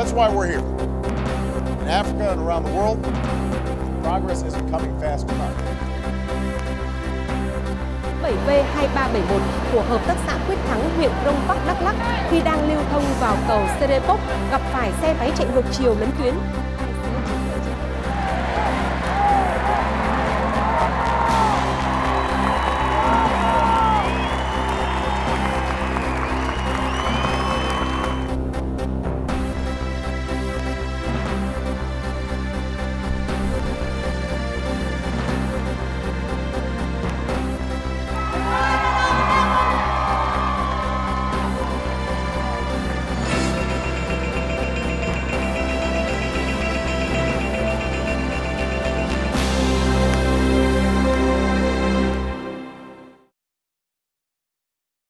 that's why we're here. In Africa and around the world, progress isn't coming fast enough. 7V2371 của Hợp tác xã Quyết Thắng, huyện Crong Park, Đắk Lắk khi đang lưu thông vào cầu Serepok gặp phải xe máy chạy ngược chiều lấn tuyến.